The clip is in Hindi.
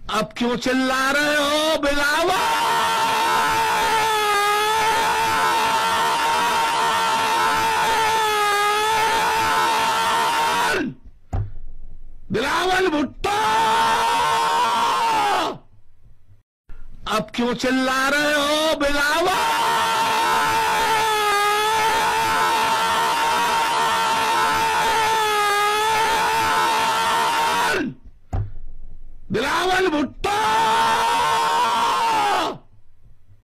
अब क्यों चिल्ला रहे हो बिलावल? बिलावल भुट्टो, अब क्यों चिल्ला रहे हो बिलावल?